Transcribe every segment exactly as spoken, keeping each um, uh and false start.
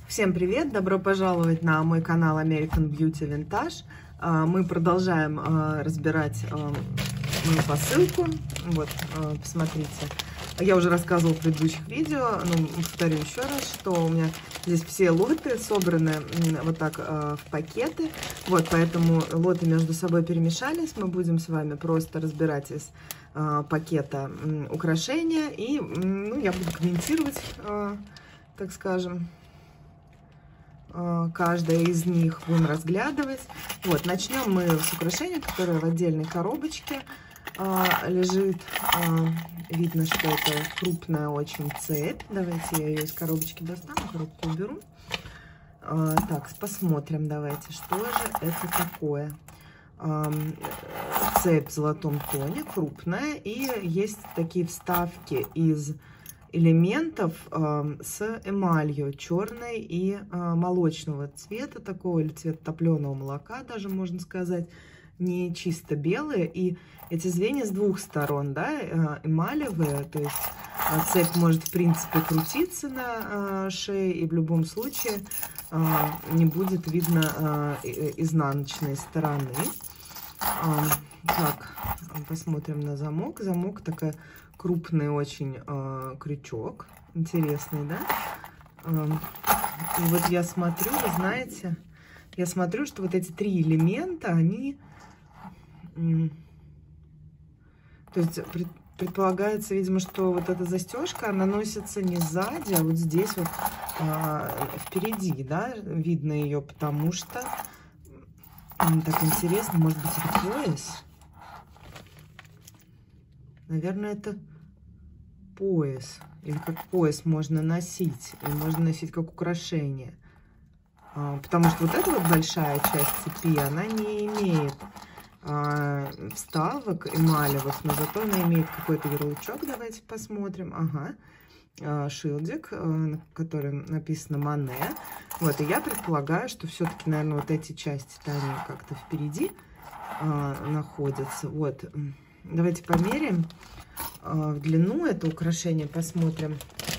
Всем привет! Добро пожаловать на мой канал American Beauty Vintage. Мы продолжаем разбирать мою посылку. Вот, посмотрите. Я уже рассказывала в предыдущих видео, но повторю еще раз, что у меня здесь все лоты собраны вот так в пакеты. Вот, поэтому лоты между собой перемешались. Мы будем с вами просто разбирать из пакета украшения. И ну, я буду комментировать, так скажем, каждая из них будем разглядывать. Вот, начнем мы с украшения, которое в отдельной коробочке а, лежит. А, видно, что это крупная очень цепь. Давайте я ее из коробочки достану, коробку уберу. А, так, посмотрим, давайте, что же это такое. А, цепь в золотом тоне, крупная, и есть такие вставки из элементов э, с эмалью черной и э, молочного цвета такого, или цвета топленого молока даже можно сказать, не чисто белые. И эти звенья с двух сторон, да, э, эмалевые, то есть э, цепь может в принципе крутиться на э, шее, и в любом случае э, не будет видно э, изнаночной стороны. Э, так, посмотрим на замок. Замок такая крупный очень э, крючок, интересный, да? Э, и вот я смотрю, вы знаете, я смотрю, что вот эти три элемента, они, э, то есть пред, предполагается, видимо, что вот эта застежка, она носится не сзади, а вот здесь вот э, впереди, да, видно ее, потому что э, так интересно, может быть, это пояс? Наверное, это пояс. Или как пояс можно носить. И можно носить как украшение. А, потому что вот эта вот большая часть цепи, она не имеет а, вставок эмалевых, но зато она имеет какой-то ярлычок. Давайте посмотрим. Ага. А, шилдик, а, на котором написано Мане. Вот, и я предполагаю, что все-таки, наверное, вот эти части-то они как-то впереди а, находятся. Вот. Давайте померяем э, в длину это украшение, посмотрим,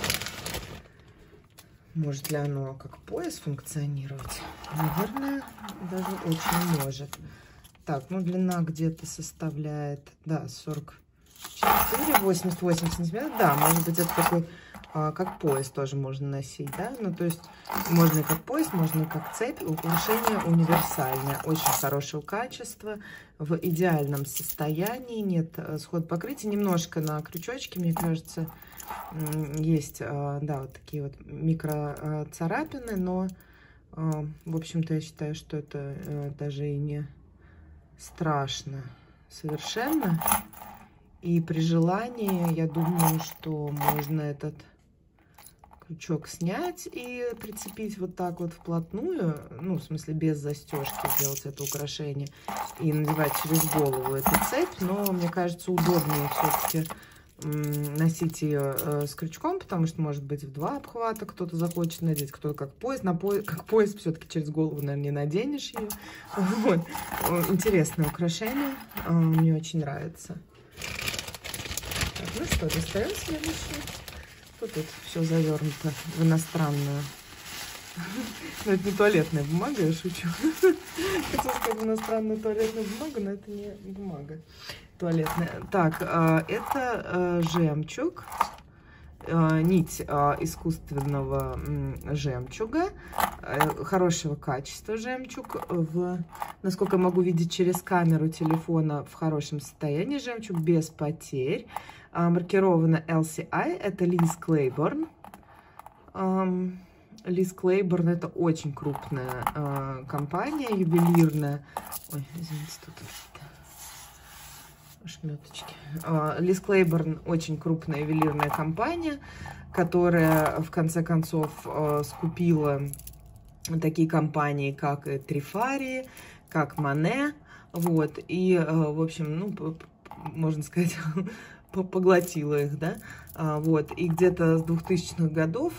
может ли оно как пояс функционировать. Наверное, даже очень может. Так, ну длина где-то составляет, да, сорок четыре, восемьдесят восемь сантиметров. Да, может быть, это такой, э, как пояс тоже можно носить, да. Ну, то есть можно и как пояс, можно и как цепь. Украшение универсальное, очень хорошего качества, в идеальном состоянии, нет сход покрытия, немножко на крючочке, мне кажется, есть, да, вот такие вот микро царапины, но, в общем-то, я считаю, что это даже и не страшно совершенно, и при желании, я думаю, что можно этот крючок снять и прицепить вот так вот вплотную, ну, в смысле, без застежки сделать это украшение и надевать через голову эту цепь, но мне кажется, удобнее все-таки носить ее э, с крючком, потому что, может быть, в два обхвата кто-то захочет надеть, кто-то как пояс, на пояс, как пояс все-таки через голову, наверное, не наденешь ее. Вот. Интересное украшение, э, мне очень нравится. Так, ну что, достаем следующее. Тут все завернуто в иностранную. Но это не туалетная бумага, я шучу. Хотела сказать иностранную туалетную бумагу, но это не бумага туалетная. Так, это жемчуг, нить искусственного жемчуга, хорошего качества жемчуг. В, насколько я могу видеть через камеру телефона, в хорошем состоянии жемчуг, без потерь. Маркировано эл си ай, это Liz Claiborne. Liz Claiborne это очень крупная э, компания, ювелирная. Ой, извините, тут шметочки. Э, Liz Claiborne очень крупная ювелирная компания, которая в конце концов э, скупила такие компании, как Trifari, как Mane. Вот, и, э, в общем, ну, можно сказать, поглотила их, да, а, вот, и где-то с двухтысячных годов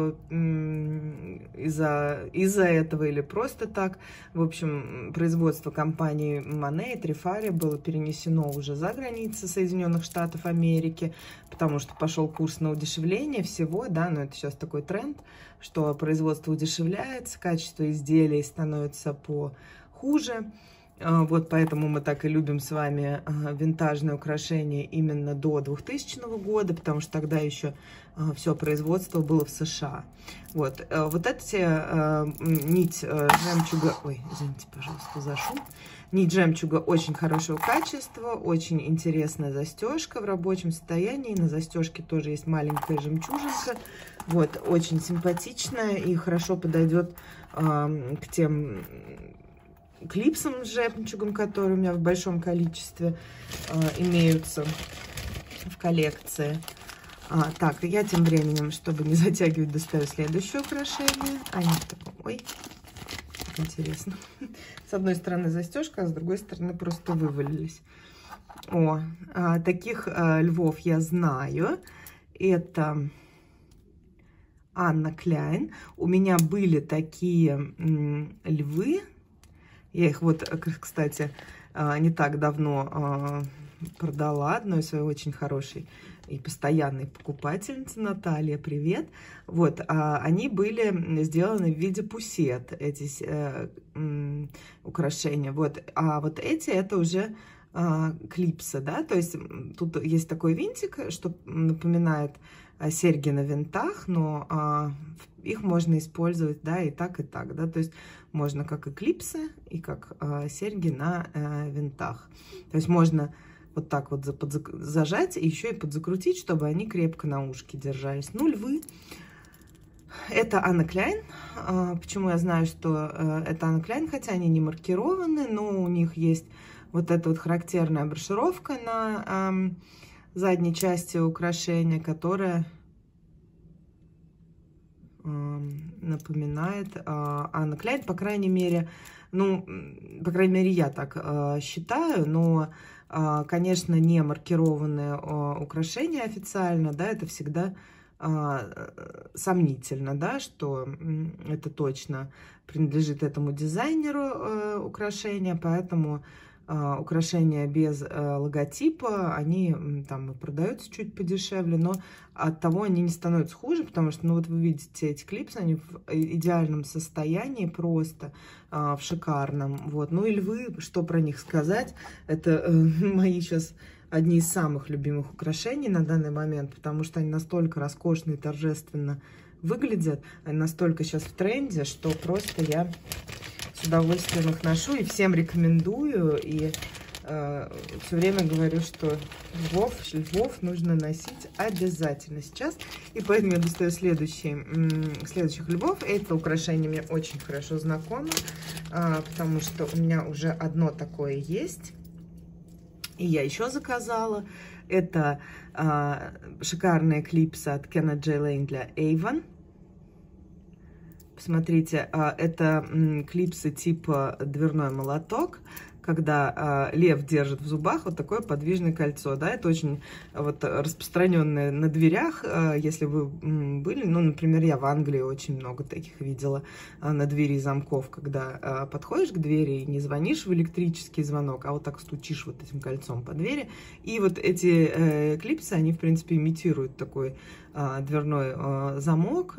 из-за из-за этого или просто так, в общем, производство компании Monet и Trifari было перенесено уже за границы Соединенных Штатов Америки, потому что пошел курс на удешевление всего, да, но это сейчас такой тренд, что производство удешевляется, качество изделий становится похуже. Вот поэтому мы так и любим с вами винтажные украшения именно до двухтысячного года, потому что тогда еще все производство было в США. Вот, вот эти нить жемчуга, ой, извините, пожалуйста, за шум. Нить жемчуга очень хорошего качества, очень интересная застежка в рабочем состоянии. На застежке тоже есть маленькая жемчужинка. Вот, очень симпатичная и хорошо подойдет э, к тем клипсам с жемчугом, которые у меня в большом количестве э, имеются в коллекции. А, так, я тем временем, чтобы не затягивать, достаю следующее украшение. Они в таком, ой, интересно. С одной стороны застежка, а с другой стороны просто вывалились. О, а, таких а, львов я знаю. Это Анна Кляйн. У меня были такие м, львы. Я их вот, кстати, не так давно продала одной своей очень хорошей и постоянной покупательнице, Наталья, привет. Вот, они были сделаны в виде пусет, эти э, украшения. Вот, а вот эти это уже э, клипсы, да, то есть тут есть такой винтик, что напоминает серьги на винтах, но а, их можно использовать, да, и так, и так, да, то есть можно как и клипсы, и как а, серьги на а, винтах. То есть можно вот так вот зажать и еще и подзакрутить, чтобы они крепко на ушке держались. Ну, львы. Это Анна Кляйн. А, почему я знаю, что а, это Анна Кляйн, хотя они не маркированы, но у них есть вот эта вот характерная брошюровка на а, задней части украшения, которая э, напоминает э, Анна Кляйн, по крайней мере, ну, по крайней мере, я так э, считаю, но, э, конечно, не маркированные э, украшения официально, да, это всегда э, сомнительно, да, что э, это принадлежит этому дизайнеру э, украшения, поэтому Uh, украшения без uh, логотипа, они там продаются чуть подешевле, но от того они не становятся хуже, потому что, ну вот вы видите эти клипсы, они в идеальном состоянии просто, uh, в шикарном, вот. Ну и львы, что про них сказать, это uh, мои сейчас одни из самых любимых украшений на данный момент, потому что они настолько роскошно и торжественно выглядят, они настолько сейчас в тренде, что просто я с удовольствием их ношу и всем рекомендую. И э, все время говорю, что львов, львов нужно носить обязательно сейчас. И поэтому я достаю следующие, следующих львов. Это украшение мне очень хорошо знакомо, э, потому что у меня уже одно такое есть. И я еще заказала. Это э, шикарная клипса от Kenneth J. Lane для Avon. Посмотрите, это клипсы типа дверной молоток, когда лев держит в зубах вот такое подвижное кольцо, да, это очень вот распространенное на дверях, если вы были, ну, например, я в Англии очень много таких видела на двери замков, когда подходишь к двери и не звонишь в электрический звонок, а вот так стучишь вот этим кольцом по двери, и вот эти клипсы, они, в принципе, имитируют такой дверной замок,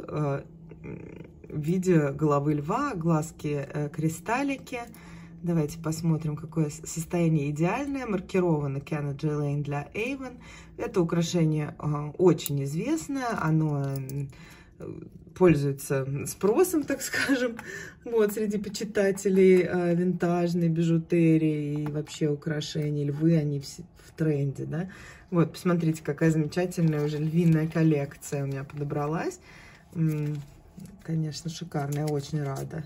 в виде головы льва, глазки, э, кристаллики. Давайте посмотрим, какое состояние идеальное. Маркировано Kenneth J. Lane для Avon. Это украшение э, очень известное. Оно э, пользуется спросом, так скажем, вот, среди почитателей э, винтажной бижутерии и вообще украшений. Львы, они все в тренде, да. Вот, посмотрите, какая замечательная уже львиная коллекция у меня подобралась. Конечно, шикарная, очень рада.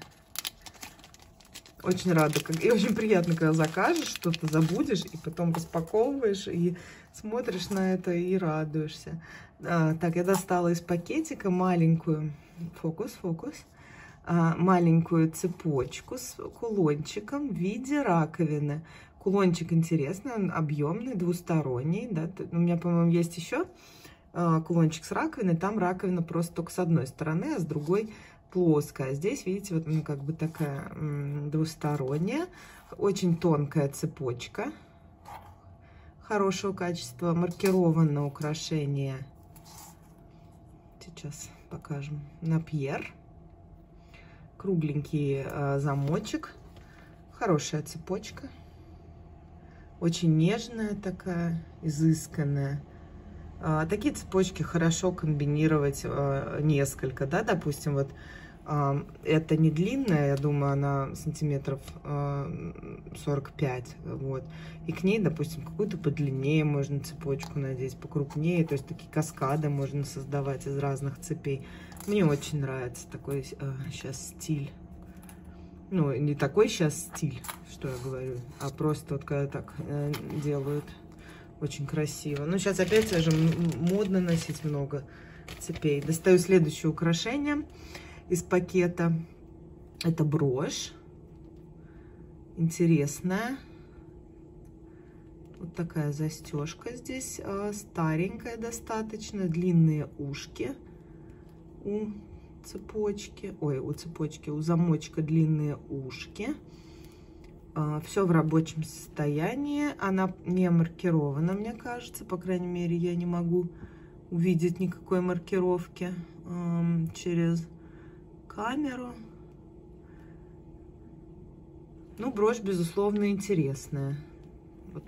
Очень рада. И очень приятно, когда закажешь, что-то забудешь, и потом распаковываешь, и смотришь на это, и радуешься. А, так, я достала из пакетика маленькую, фокус, фокус, а, маленькую цепочку с кулончиком в виде раковины. Кулончик интересный, он объемный, двусторонний. Да? У меня, по-моему, есть еще кулончик с раковиной. Там раковина просто только с одной стороны, а с другой плоская. Здесь, видите, вот ну, как бы такая двусторонняя. Очень тонкая цепочка. Хорошего качества. Маркировано украшение. Сейчас покажем. На Пьер. Кругленький э, замочек. Хорошая цепочка. Очень нежная такая, изысканная. Э, такие цепочки хорошо комбинировать э, несколько, да, допустим, вот э, это не длинная, я думаю, она сантиметров э, сорок пять, вот. И к ней, допустим, какую-то подлиннее можно цепочку надеть, покрупнее, то есть такие каскады можно создавать из разных цепей. Мне очень нравится такой э, сейчас стиль. Ну, не такой сейчас стиль, что я говорю, а просто вот когда так э, делают, очень красиво. Ну, сейчас опять же модно носить много цепей. Достаю следующее украшение из пакета. Это брошь. Интересная. Вот такая застежка здесь, э, старенькая достаточно, длинные ушки у цепочки, ой, у цепочки, у замочка длинные ушки. Э, все в рабочем состоянии, она не маркирована, мне кажется, по крайней мере, я не могу увидеть никакой маркировки э, через камеру. Ну, брошь, безусловно, интересная. Вот.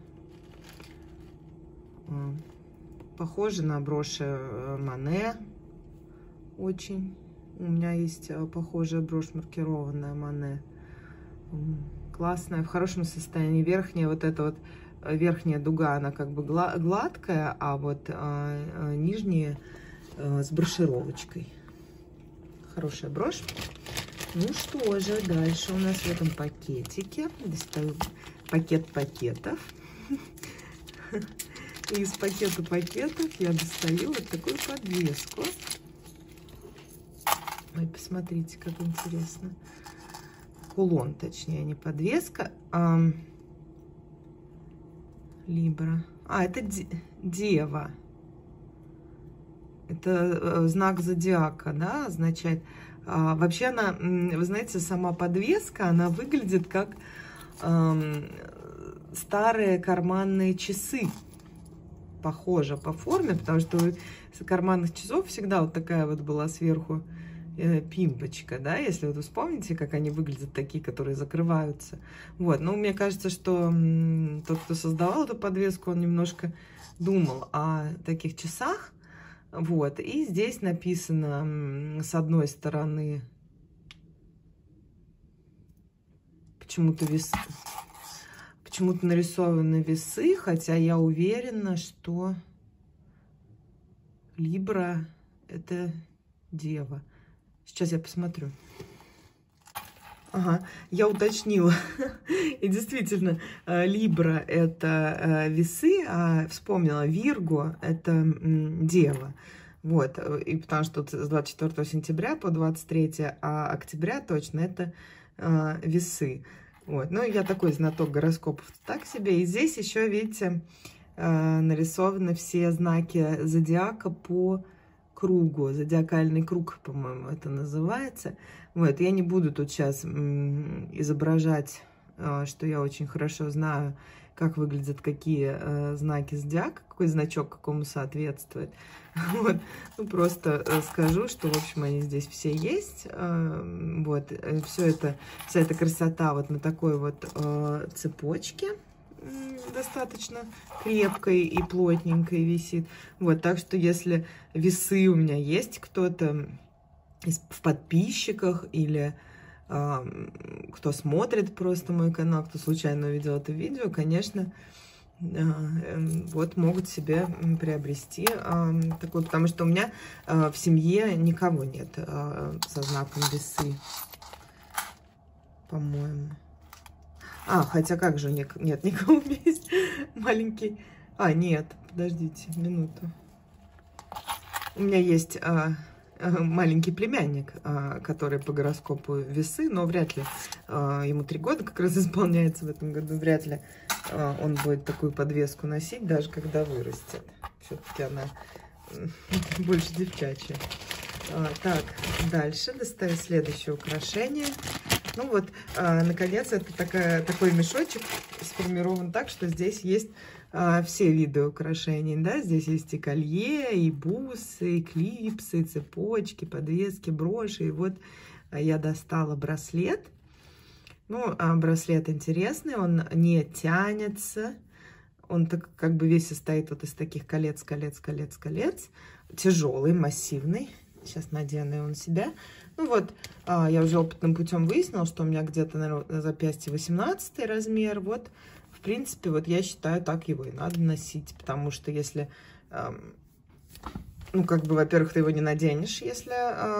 Похоже на броши Мане. Очень. У меня есть похожая брошь маркированная Мане. Классная, в хорошем состоянии. Верхняя вот эта вот, верхняя дуга, она как бы гладкая, а вот а, нижняя а, с брошировочкой. Хорошая брошь. Ну что же, дальше у нас в этом пакетике. Достаю пакет пакетов. И из пакета пакетов я достаю вот такую подвеску. Ой, посмотрите, как интересно. Кулон, точнее, не подвеска, а Либра. А, это дева. Это знак зодиака, да, означает. А, вообще она, вы знаете, сама подвеска, она выглядит как э, старые карманные часы. Похоже по форме, потому что у карманных часов всегда вот такая вот была сверху э, пимпочка, да, если вот вы вспомните, как они выглядят, такие, которые закрываются. Вот, ну, мне кажется, что м, тот, кто создавал эту подвеску, он немножко думал о таких часах. Вот, и здесь написано м, с одной стороны почему-то весы. Почему-то нарисованы весы, хотя я уверена, что Либра это дева. Сейчас я посмотрю. Ага, я уточнила. И действительно, Либра это весы, а вспомнила, Вирго это дева. Вот, и потому что тут с двадцать четвёртого сентября по двадцать третье октября точно это весы. Вот. Ну, я такой знаток гороскопов так себе. И здесь еще, видите, нарисованы все знаки зодиака по кругу. Зодиакальный круг, по-моему, это называется. Вот. Я не буду тут сейчас изображать, что я очень хорошо знаю, как выглядят какие знаки зодиака, какой значок какому соответствует. Вот. Ну, просто скажу, что, в общем, они здесь все есть. Вот. Все это, вся эта красота вот на такой вот цепочке достаточно крепкой и плотненькой висит. Вот. Так что, если весы у меня есть кто-то в подписчиках или кто смотрит просто мой канал, кто случайно увидел это видео, конечно, вот могут себе приобрести такой, потому что у меня в семье никого нет со знаком весы, по-моему. А, хотя как же, нет, никого у меня есть маленький. А, нет, подождите минуту. У меня есть маленький племянник, который по гороскопу Весы, но вряд ли, ему три года как раз исполняется в этом году, вряд ли он будет такую подвеску носить, даже когда вырастет. Все-таки она больше девчачья. Так, дальше достаю следующее украшение. Ну вот, наконец, это такая, такой мешочек сформирован так, что здесь есть а, все виды украшений, да, здесь есть и колье, и бусы, и клипсы, и цепочки, подвески, броши, и вот я достала браслет. Ну, а браслет интересный, он не тянется, он так как бы весь состоит вот из таких колец, колец, колец, колец, тяжелый, массивный. Сейчас надену его на себя. Ну вот, а, я уже опытным путем выяснила, что у меня где-то на запястье восемнадцатый размер, вот. В принципе, вот я считаю, так его и надо носить, потому что если, э, ну, как бы, во-первых, ты его не наденешь, если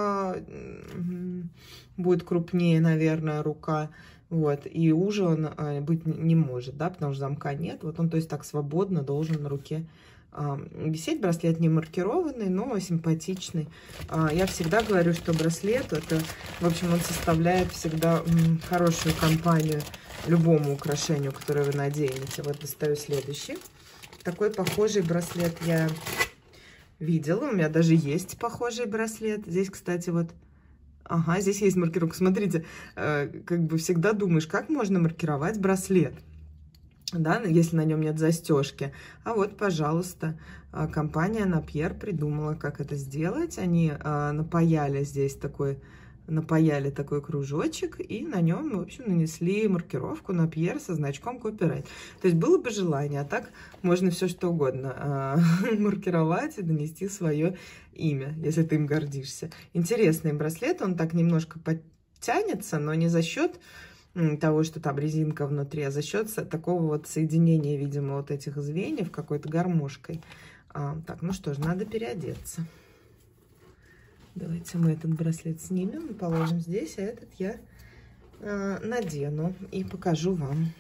э, будет крупнее, наверное, рука, вот, и уже он э, быть не может, да, потому что замка нет, вот он, то есть, так свободно должен на руке э, висеть. Браслет не маркированный, но симпатичный. Э, я всегда говорю, что браслет, это, в общем, он составляет всегда м, хорошую компанию любому украшению, которое вы наденете. Вот достаю следующий. Такой похожий браслет я видела. У меня даже есть похожий браслет. Здесь, кстати, вот... Ага, здесь есть маркировка. Смотрите, э, как бы всегда думаешь, как можно маркировать браслет, да, если на нем нет застежки. А вот, пожалуйста, компания Napier придумала, как это сделать. Они э, напаяли здесь такой... напаяли такой кружочек и на нем, в общем, нанесли маркировку Napier со значком копирайт. То есть было бы желание, а так можно все что угодно э, маркировать и донести свое имя, если ты им гордишься. Интересный браслет, он так немножко подтянется, но не за счет того, что там резинка внутри, а за счет такого вот соединения, видимо, вот этих звеньев какой-то гармошкой. А, так, ну что ж, надо переодеться. Давайте мы этот браслет снимем и положим здесь, а этот я э, надену и покажу вам.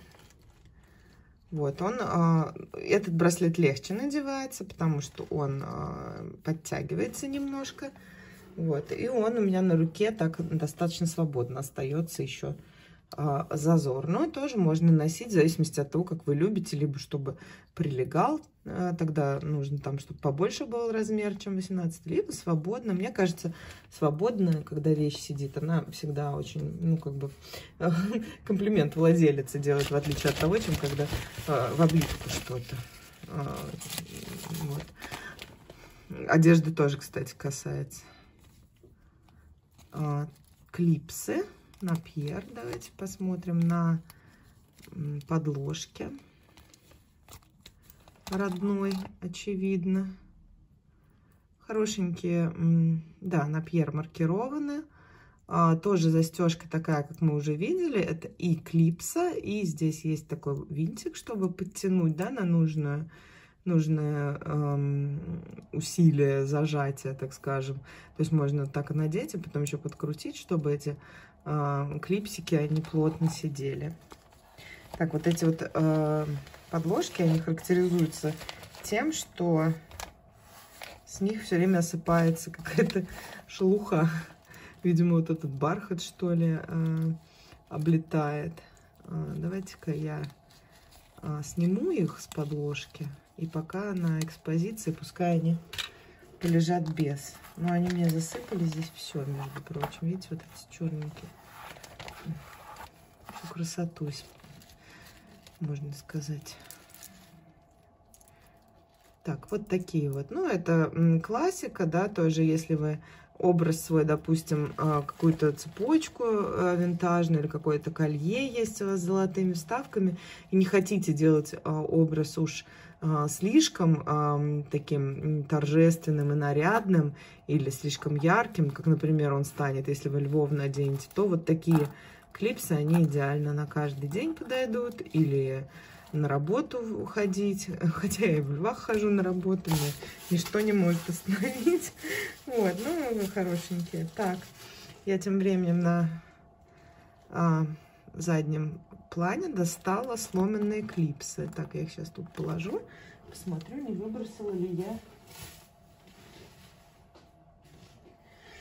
Вот он, э, этот браслет легче надевается, потому что он э, подтягивается немножко. Вот, и он у меня на руке так достаточно свободно остается еще э, зазор. Но тоже можно носить в зависимости от того, как вы любите, либо чтобы прилегал. Тогда нужно там, чтобы побольше был размер, чем восемнадцать, либо свободно. Мне кажется, свободно, когда вещь сидит, она всегда очень, ну, как бы, комплимент владелице делает, в отличие от того, чем когда э, в облипку что-то. Э, вот. Одежды тоже, кстати, касается. Э, клипсы Napier. Давайте посмотрим на подложке. Родной, очевидно. Хорошенькие, да, Napier маркированы. А, тоже застежка такая, как мы уже видели. Это и клипса, и здесь есть такой винтик, чтобы подтянуть, да, на нужное, нужное эм, усилие зажатия, так скажем. То есть можно так и надеть, и потом еще подкрутить, чтобы эти э, клипсики, они плотно сидели. Так, вот эти вот э, подложки, они характеризуются тем, что с них все время осыпается какая-то шелуха. Видимо, вот этот бархат, что ли, э, облетает. Э, давайте-ка я э, сниму их с подложки. И пока на экспозиции, пускай они полежат без. Но они мне засыпали здесь все, между прочим. Видите, вот эти черненькие. Всю красоту, можно сказать. Так, вот такие вот. Ну, это классика, да, тоже, если вы образ свой, допустим, какую-то цепочку винтажную или какое-то колье есть у вас с золотыми вставками, и не хотите делать образ уж слишком таким торжественным и нарядным или слишком ярким, как, например, он станет, если вы львов наденете, то вот такие клипсы, они идеально на каждый день подойдут, или на работу ходить, хотя я и в львах хожу на работу, мне ничто не может остановить. Вот, ну, хорошенькие. Так, я тем временем на а, заднем плане достала сломенные клипсы. Так, я их сейчас тут положу, посмотрю, не выбросила ли я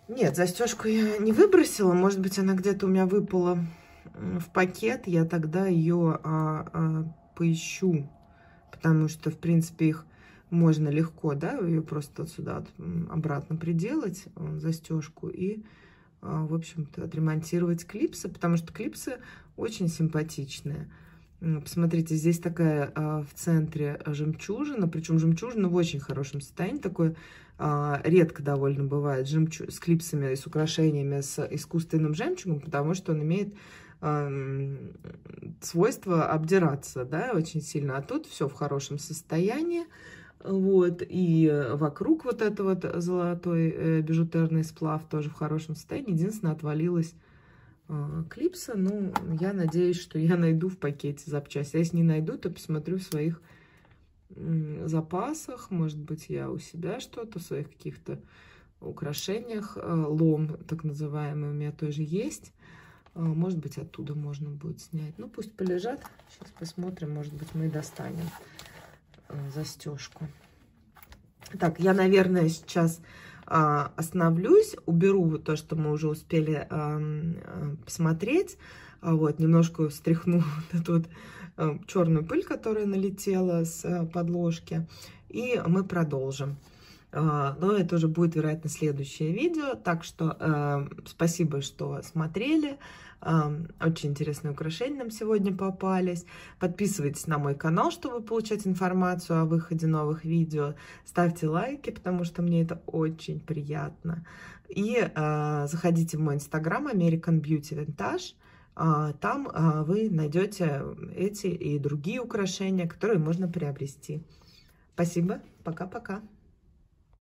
Нет, застежку я не выбросила. Может быть, она где-то у меня выпала в пакет. Я тогда ее а, а, поищу. Потому что, в принципе, их можно легко, да, ее просто сюда обратно приделать, застежку, и, в общем-то, отремонтировать клипсы. Потому что клипсы очень симпатичные. Посмотрите, здесь такая а, в центре жемчужина, причем жемчужина в очень хорошем состоянии, такое а, редко довольно бывает жемчуг... с клипсами, с украшениями, с искусственным жемчугом, потому что он имеет а, свойство обдираться, да, очень сильно, а тут все в хорошем состоянии, вот, и вокруг вот это вот золотой э, бижутерный сплав тоже в хорошем состоянии, единственное, отвалилось клипса. Ну, я надеюсь, что я найду в пакете запчасти. А если не найду, то посмотрю в своих запасах. Может быть, я у себя что-то, в своих каких-то украшениях. Лом, так называемый, у меня тоже есть. Может быть, оттуда можно будет снять. Ну, пусть полежат. Сейчас посмотрим. Может быть, мы достанем застежку. Так, я, наверное, сейчас остановлюсь, уберу вот то, что мы уже успели э, посмотреть, вот, немножко встряхну вот эту вот э, черную пыль, которая налетела с подложки, и мы продолжим. Э, но это уже будет, вероятно, следующее видео, так что э, спасибо, что смотрели. Очень интересные украшения нам сегодня попались. Подписывайтесь на мой канал, чтобы получать информацию о выходе новых видео. Ставьте лайки, потому что мне это очень приятно. И э, заходите в мой инстаграм American Beauty Vintage. Э, там э, вы найдете эти и другие украшения, которые можно приобрести. Спасибо. Пока-пока.